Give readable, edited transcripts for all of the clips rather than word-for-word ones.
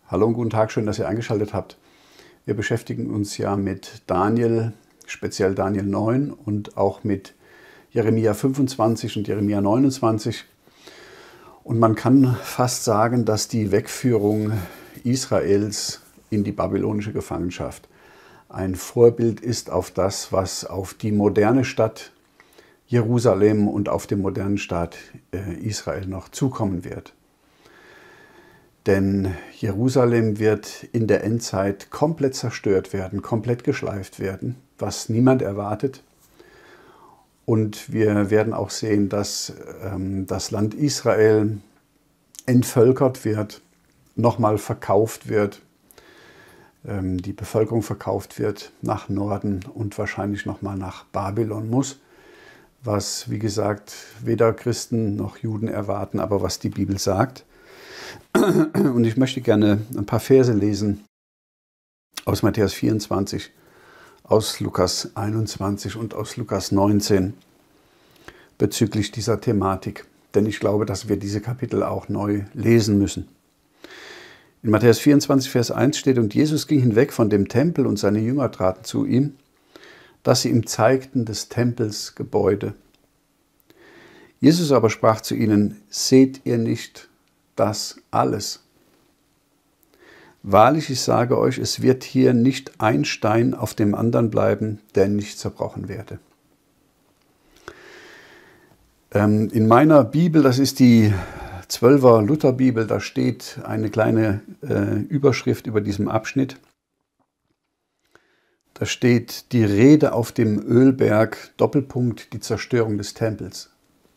Hallo und guten Tag, schön, dass ihr eingeschaltet habt. Wir beschäftigen uns ja mit Daniel, speziell Daniel 9 und auch mit Jeremia 25 und Jeremia 29. Und man kann fast sagen, dass die Wegführung Israels in die babylonische Gefangenschaft ein Vorbild ist auf das, was auf die moderne Stadt Jerusalem und auf den modernen Staat Israel noch zukommen wird. Denn Jerusalem wird in der Endzeit komplett zerstört werden, komplett geschleift werden, was niemand erwartet. Und wir werden auch sehen, dass das Land Israel entvölkert wird, nochmal verkauft wird, die Bevölkerung verkauft wird nach Norden und wahrscheinlich nochmal nach Babylon muss, was, wie gesagt, weder Christen noch Juden erwarten, aber was die Bibel sagt. Und ich möchte gerne ein paar Verse lesen aus Matthäus 24, aus Lukas 21 und aus Lukas 19 bezüglich dieser Thematik. Denn ich glaube, dass wir diese Kapitel auch neu lesen müssen. In Matthäus 24, Vers 1 steht: Und Jesus ging hinweg von dem Tempel, und seine Jünger traten zu ihm, dass sie ihm zeigten des Tempels Gebäude. Jesus aber sprach zu ihnen: Seht ihr nicht das alles? Wahrlich, ich sage euch, es wird hier nicht ein Stein auf dem anderen bleiben, der nicht zerbrochen werde. In meiner Bibel, das ist die 12er Lutherbibel, da steht eine kleine Überschrift über diesem Abschnitt. Da steht: Die Rede auf dem Ölberg, Doppelpunkt, die Zerstörung des Tempels.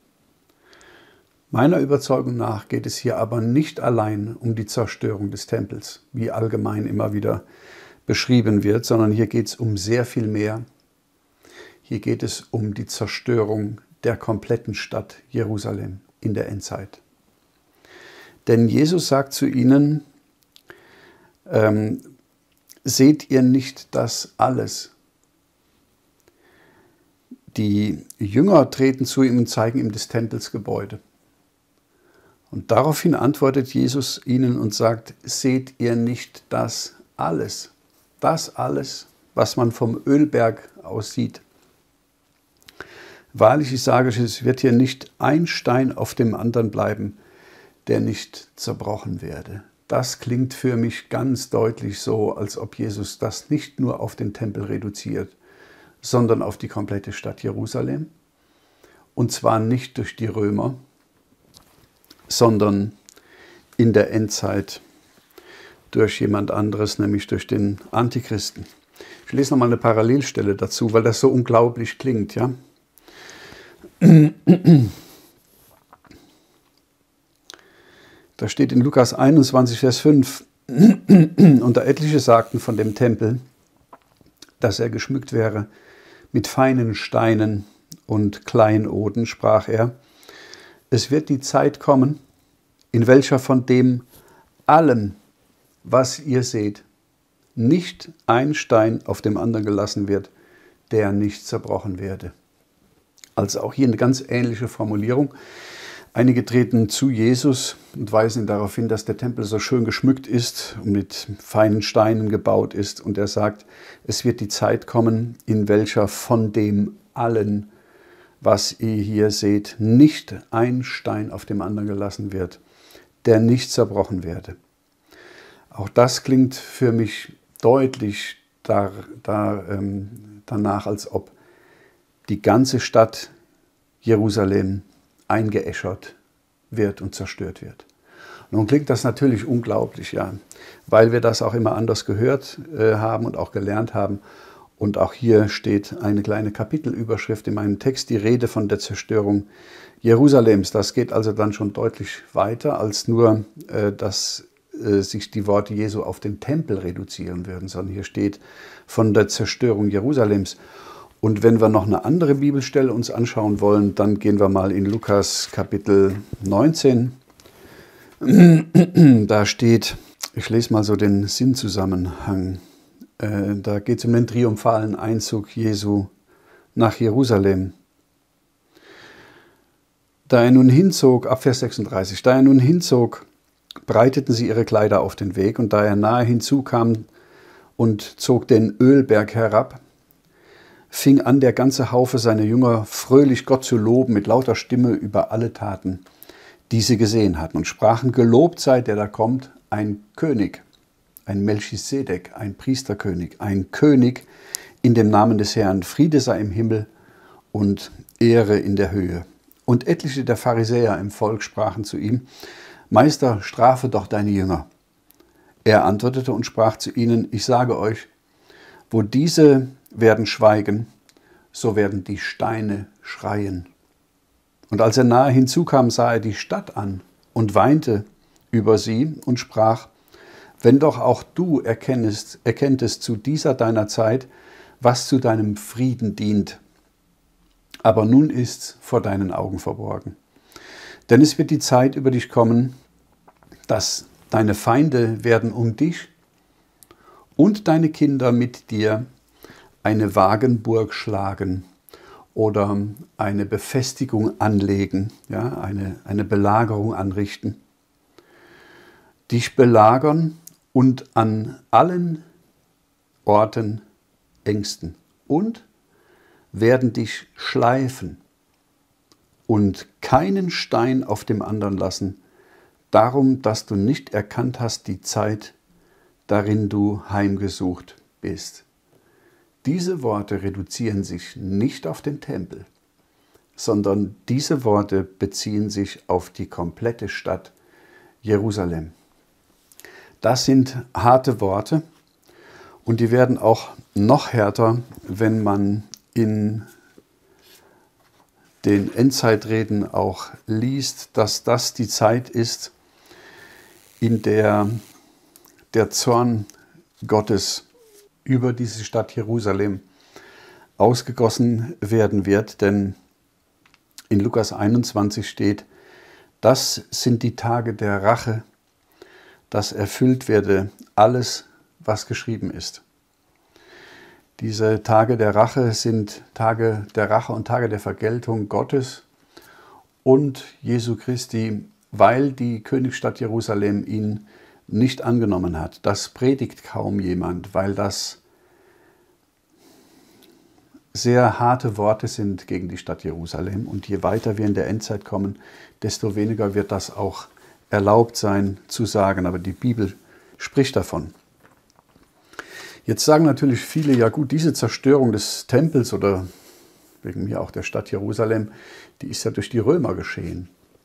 Meiner Überzeugung nach geht es hier aber nicht allein um die Zerstörung des Tempels, wie allgemein immer wieder beschrieben wird, sondern hier geht es um sehr viel mehr. Hier geht es um die Zerstörung der kompletten Stadt Jerusalem in der Endzeit. Denn Jesus sagt zu ihnen: Seht ihr nicht das alles? Die Jünger treten zu ihm und zeigen ihm des Tempels Gebäude. Und daraufhin antwortet Jesus ihnen und sagt: Seht ihr nicht das alles? Das alles, was man vom Ölberg aus sieht. Wahrlich, ich sage euch, es wird hier nicht ein Stein auf dem anderen bleiben, der nicht zerbrochen werde. Das klingt für mich ganz deutlich so, als ob Jesus das nicht nur auf den Tempel reduziert, sondern auf die komplette Stadt Jerusalem. Und zwar nicht durch die Römer, sondern in der Endzeit durch jemand anderes, nämlich durch den Antichristen. Ich lese nochmal eine Parallelstelle dazu, weil das so unglaublich klingt, ja. Da steht in Lukas 21, Vers 5, und da etliche sagten von dem Tempel, dass er geschmückt wäre mit feinen Steinen und Kleinoden, sprach er: Es wird die Zeit kommen, in welcher von dem allem, was ihr seht, nicht ein Stein auf dem anderen gelassen wird, der nicht zerbrochen werde. Also auch hier eine ganz ähnliche Formulierung. Einige treten zu Jesus und weisen ihn darauf hin, dass der Tempel so schön geschmückt ist und mit feinen Steinen gebaut ist. Und er sagt, es wird die Zeit kommen, in welcher von dem allen, was ihr hier seht, nicht ein Stein auf dem anderen gelassen wird, der nicht zerbrochen werde. Auch das klingt für mich deutlich danach, als ob die ganze Stadt Jerusalem eingeäschert wird und zerstört wird. Nun klingt das natürlich unglaublich, ja, weil wir das auch immer anders gehört haben und auch gelernt haben. Und auch hier steht eine kleine Kapitelüberschrift in meinem Text, die Rede von der Zerstörung Jerusalems. Das geht also dann schon deutlich weiter, als nur, dass sich die Worte Jesu auf den Tempel reduzieren würden, sondern hier steht von der Zerstörung Jerusalems. Und wenn wir noch eine andere Bibelstelle uns anschauen wollen, dann gehen wir mal in Lukas Kapitel 19. Da steht, ich lese mal so den Sinnzusammenhang. Da geht es um den triumphalen Einzug Jesu nach Jerusalem. Da er nun hinzog, ab Vers 36, da er nun hinzog, breiteten sie ihre Kleider auf den Weg, und da er nahe hinzukam und zog den Ölberg herab, fing an, der ganze Haufe seiner Jünger fröhlich Gott zu loben mit lauter Stimme über alle Taten, die sie gesehen hatten, und sprachen: Gelobt sei der da kommt, ein König, ein Melchisedek, ein Priesterkönig, ein König in dem Namen des Herrn. Friede sei im Himmel und Ehre in der Höhe. Und etliche der Pharisäer im Volk sprachen zu ihm: Meister, strafe doch deine Jünger. Er antwortete und sprach zu ihnen: Ich sage euch, wo diese werden schweigen, so werden die Steine schreien. Und als er nahe hinzukam, sah er die Stadt an und weinte über sie und sprach: Wenn doch auch du erkenntest zu dieser deiner Zeit, was zu deinem Frieden dient. Aber nun ist's vor deinen Augen verborgen. Denn es wird die Zeit über dich kommen, dass deine Feinde werden um dich und deine Kinder mit dir eine Wagenburg schlagen oder eine Befestigung anlegen, ja, eine Belagerung anrichten. Dich belagern und an allen Orten ängsten und werden dich schleifen und keinen Stein auf dem anderen lassen, darum, dass du nicht erkannt hast die Zeit, darin du heimgesucht bist. Diese Worte reduzieren sich nicht auf den Tempel, sondern diese Worte beziehen sich auf die komplette Stadt Jerusalem. Das sind harte Worte, und die werden auch noch härter, wenn man in den Endzeitreden auch liest, dass das die Zeit ist, in der der Zorn Gottes über diese Stadt Jerusalem ausgegossen werden wird. Denn in Lukas 21 steht: Das sind die Tage der Rache, dass erfüllt werde alles, was geschrieben ist. Diese Tage der Rache sind Tage der Rache und Tage der Vergeltung Gottes und Jesu Christi, weil die Königsstadt Jerusalem ihn nicht angenommen hat. Das predigt kaum jemand, weil das sehr harte Worte sind gegen die Stadt Jerusalem. Und je weiter wir in der Endzeit kommen, desto weniger wird das auch erlaubt sein zu sagen. Aber die Bibel spricht davon. Jetzt sagen natürlich viele: Ja gut, diese Zerstörung des Tempels oder wegen mir auch der Stadt Jerusalem, die ist ja durch die Römer geschehen.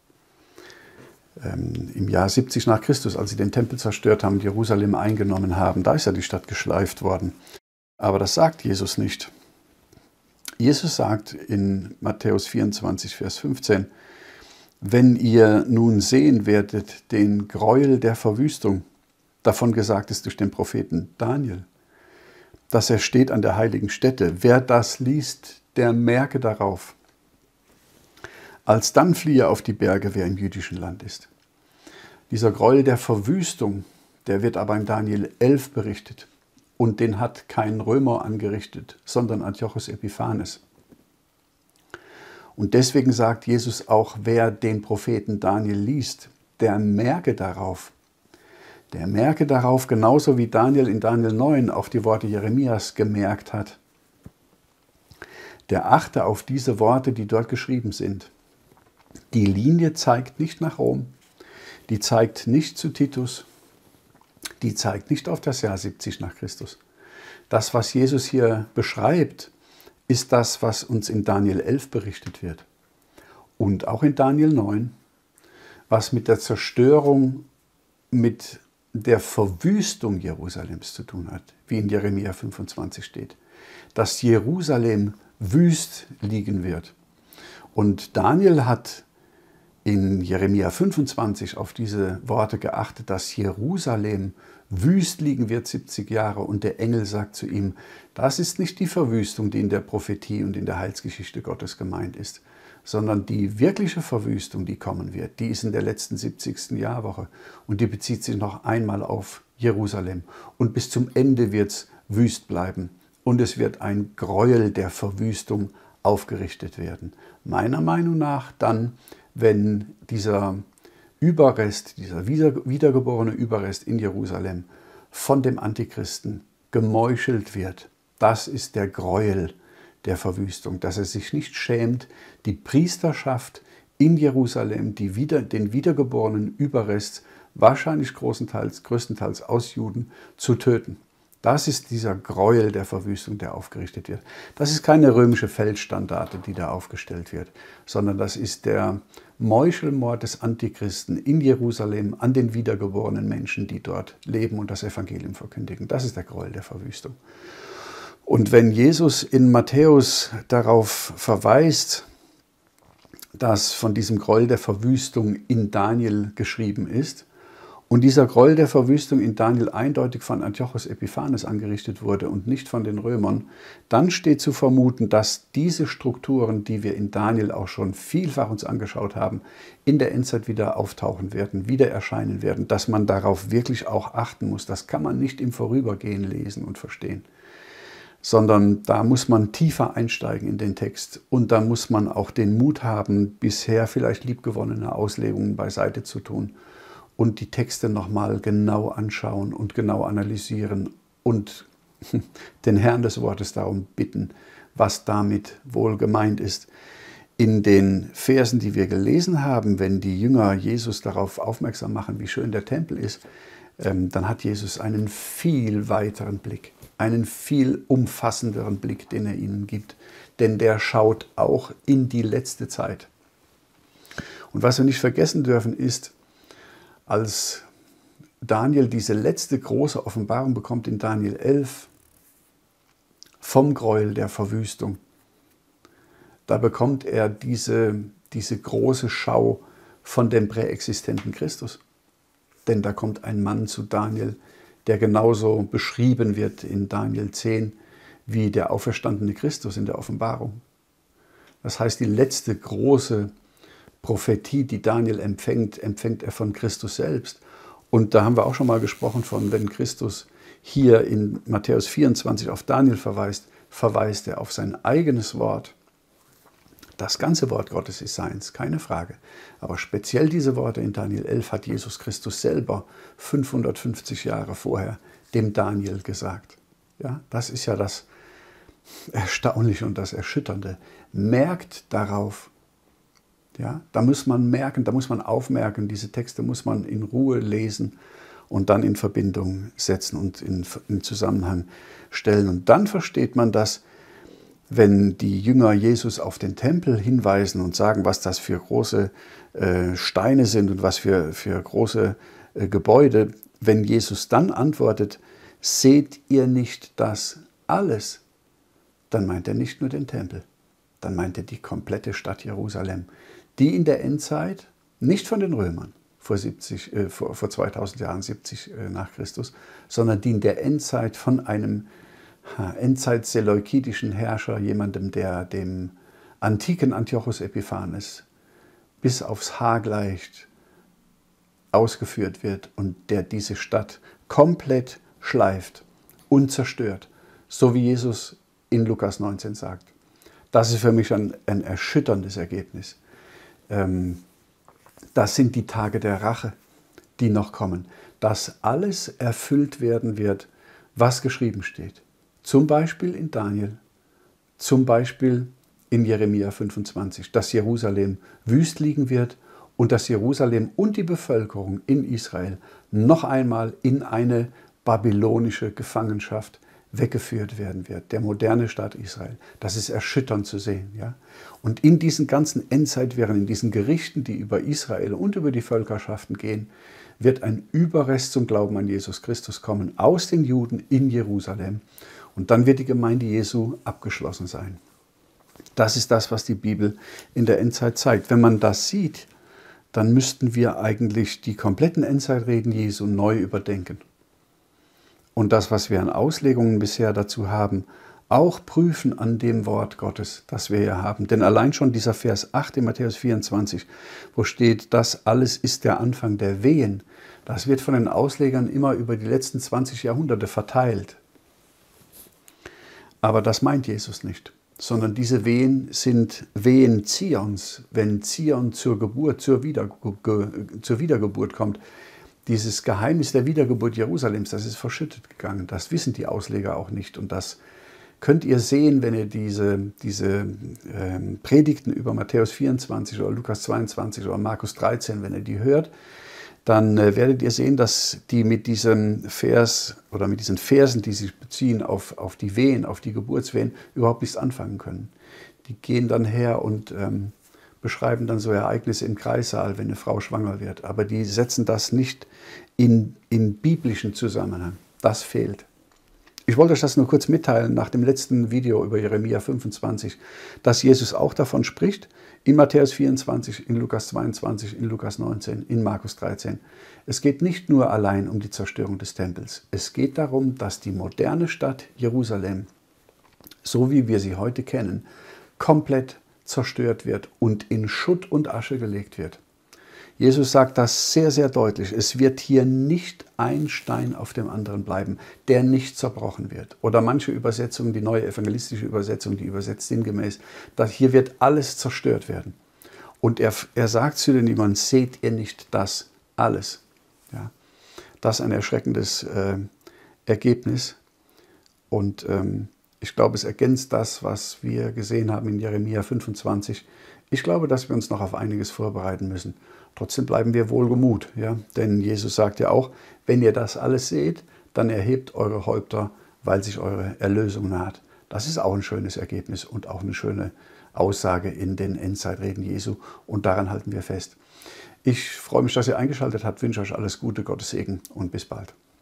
Im Jahr 70 nach Christus, als sie den Tempel zerstört haben, Jerusalem eingenommen haben, da ist ja die Stadt geschleift worden. Aber das sagt Jesus nicht. Jesus sagt in Matthäus 24, Vers 15, wenn ihr nun sehen werdet den Gräuel der Verwüstung, davon gesagt ist durch den Propheten Daniel, dass er steht an der heiligen Stätte. Wer das liest, der merke darauf. Alsdann fliehe auf die Berge, wer im jüdischen Land ist. Dieser Gräuel der Verwüstung, der wird aber in Daniel 11 berichtet. Und den hat kein Römer angerichtet, sondern Antiochus Epiphanes. Und deswegen sagt Jesus auch, wer den Propheten Daniel liest, der merke darauf. Der merke darauf, genauso wie Daniel in Daniel 9 auf die Worte Jeremias gemerkt hat. Der achte auf diese Worte, die dort geschrieben sind. Die Linie zeigt nicht nach Rom, die zeigt nicht zu Titus, die zeigt nicht auf das Jahr 70 nach Christus. Das, was Jesus hier beschreibt, ist das, was uns in Daniel 11 berichtet wird. Und auch in Daniel 9, was mit der Zerstörung, mit der Verwüstung Jerusalems zu tun hat, wie in Jeremia 25 steht. Dass Jerusalem wüst liegen wird. Und Daniel hat in Jeremia 25 auf diese Worte geachtet, dass Jerusalem wüst liegen wird 70 Jahre. Und der Engel sagt zu ihm, das ist nicht die Verwüstung, die in der Prophetie und in der Heilsgeschichte Gottes gemeint ist, sondern die wirkliche Verwüstung, die kommen wird, die ist in der letzten 70. Jahrwoche. Und die bezieht sich noch einmal auf Jerusalem. Und bis zum Ende wird es wüst bleiben. Und es wird ein Gräuel der Verwüstung aufgerichtet werden. Meiner Meinung nach dann, wenn dieser Überrest, dieser wiedergeborene Überrest in Jerusalem von dem Antichristen gemeuchelt wird. Das ist der Gräuel der Verwüstung, dass er sich nicht schämt, die Priesterschaft in Jerusalem, den wiedergeborenen Überrest, wahrscheinlich größtenteils aus Juden, zu töten. Das ist dieser Gräuel der Verwüstung, der aufgerichtet wird. Das ist keine römische Feldstandarte, die da aufgestellt wird, sondern das ist der Meuchelmord des Antichristen in Jerusalem an den wiedergeborenen Menschen, die dort leben und das Evangelium verkündigen. Das ist der Gräuel der Verwüstung. Und wenn Jesus in Matthäus darauf verweist, dass von diesem Gräuel der Verwüstung in Daniel geschrieben ist und dieser Gräuel der Verwüstung in Daniel eindeutig von Antiochos Epiphanes angerichtet wurde und nicht von den Römern, dann steht zu vermuten, dass diese Strukturen, die wir in Daniel auch schon vielfach uns angeschaut haben, in der Endzeit wieder auftauchen werden, wieder erscheinen werden, dass man darauf wirklich auch achten muss. Das kann man nicht im Vorübergehen lesen und verstehen, sondern da muss man tiefer einsteigen in den Text und da muss man auch den Mut haben, bisher vielleicht liebgewonnene Auslegungen beiseite zu tun und die Texte nochmal genau anschauen und genau analysieren und den Herrn des Wortes darum bitten, was damit wohl gemeint ist. In den Versen, die wir gelesen haben, wenn die Jünger Jesus darauf aufmerksam machen, wie schön der Tempel ist, dann hat Jesus einen viel weiteren Blick, einen viel umfassenderen Blick, den er ihnen gibt. Denn der schaut auch in die letzte Zeit. Und was wir nicht vergessen dürfen ist, als Daniel diese letzte große Offenbarung bekommt in Daniel 11 vom Gräuel der Verwüstung, da bekommt er diese große Schau von dem präexistenten Christus. Denn da kommt ein Mann zu Daniel, der genauso beschrieben wird in Daniel 10 wie der auferstandene Christus in der Offenbarung. Das heißt, die letzte große Prophetie, die Daniel empfängt er von Christus selbst. Und da haben wir auch schon mal gesprochen von, wenn Christus hier in Matthäus 24 auf Daniel verweist, verweist er auf sein eigenes Wort. Das ganze Wort Gottes ist seins, keine Frage. Aber speziell diese Worte in Daniel 11 hat Jesus Christus selber 550 Jahre vorher dem Daniel gesagt. Ja, das ist ja das Erstaunliche und das Erschütternde. Merkt darauf. Ja, da muss man merken, da muss man aufmerken, diese Texte muss man in Ruhe lesen und dann in Verbindung setzen und in Zusammenhang stellen. Und dann versteht man, dass, wenn die Jünger Jesus auf den Tempel hinweisen und sagen, was das für große Steine sind und was für große Gebäude, wenn Jesus dann antwortet, seht ihr nicht das alles, dann meint er nicht nur den Tempel, dann meint er die komplette Stadt Jerusalem, die in der Endzeit, nicht von den Römern vor 2000 Jahren, 70 nach Christus, sondern die in der Endzeit von einem Endzeit-seleukidischen Herrscher, jemandem, der dem antiken Antiochos Epiphanes bis aufs Haar gleicht ausgeführt wird und der diese Stadt komplett schleift und zerstört, so wie Jesus in Lukas 19 sagt. Das ist für mich ein erschütterndes Ergebnis. Das sind die Tage der Rache, die noch kommen, dass alles erfüllt werden wird, was geschrieben steht. Zum Beispiel in Daniel, zum Beispiel in Jeremia 25, dass Jerusalem wüst liegen wird und dass Jerusalem und die Bevölkerung in Israel noch einmal in eine babylonische Gefangenschaft weggeführt werden wird, der moderne Staat Israel. Das ist erschütternd zu sehen. Ja? Und in diesen ganzen Endzeitwirren, in diesen Gerichten, die über Israel und über die Völkerschaften gehen, wird ein Überrest zum Glauben an Jesus Christus kommen, aus den Juden in Jerusalem. Und dann wird die Gemeinde Jesu abgeschlossen sein. Das ist das, was die Bibel in der Endzeit zeigt. Wenn man das sieht, dann müssten wir eigentlich die kompletten Endzeitreden Jesu neu überdenken. Und das, was wir an Auslegungen bisher dazu haben, auch prüfen an dem Wort Gottes, das wir hier haben. Denn allein schon dieser Vers 8 in Matthäus 24, wo steht, das alles ist der Anfang der Wehen, das wird von den Auslegern immer über die letzten 20 Jahrhunderte verteilt. Aber das meint Jesus nicht. sondern diese Wehen sind Wehen Zions, wenn Zion zur Geburt, zur Wiedergeburt kommt. Dieses Geheimnis der Wiedergeburt Jerusalems, das ist verschüttet gegangen. Das wissen die Ausleger auch nicht. Und das könnt ihr sehen, wenn ihr diese Predigten über Matthäus 24 oder Lukas 22 oder Markus 13, wenn ihr die hört, dann werdet ihr sehen, dass die mit diesem Vers oder mit diesen Versen, die sich beziehen auf die Wehen, auf die Geburtswehen, überhaupt nichts anfangen können. Die gehen dann her und beschreiben dann so Ereignisse im Kreissaal, wenn eine Frau schwanger wird. Aber die setzen das nicht in biblischen Zusammenhang. Das fehlt. Ich wollte euch das nur kurz mitteilen nach dem letzten Video über Jeremia 25, dass Jesus auch davon spricht, in Matthäus 24, in Lukas 22, in Lukas 19, in Markus 13. Es geht nicht nur allein um die Zerstörung des Tempels. Es geht darum, dass die moderne Stadt Jerusalem, so wie wir sie heute kennen, komplett zerstört wird und in Schutt und Asche gelegt wird. Jesus sagt das sehr, sehr deutlich. Es wird hier nicht ein Stein auf dem anderen bleiben, der nicht zerbrochen wird. Oder manche Übersetzungen, die neue evangelistische Übersetzung, die übersetzt sinngemäß, dass hier wird alles zerstört werden. Und er sagt zu den Jüngern, seht ihr nicht das alles? Ja, das ist ein erschreckendes Ergebnis. Und ich glaube, es ergänzt das, was wir gesehen haben in Jeremia 25. Ich glaube, dass wir uns noch auf einiges vorbereiten müssen. Trotzdem bleiben wir wohlgemut, ja? Denn Jesus sagt ja auch, wenn ihr das alles seht, dann erhebt eure Häupter, weil sich eure Erlösung naht. Das ist auch ein schönes Ergebnis und auch eine schöne Aussage in den Endzeitreden Jesu. Und daran halten wir fest. Ich freue mich, dass ihr eingeschaltet habt, wünsche euch alles Gute, Gottes Segen und bis bald.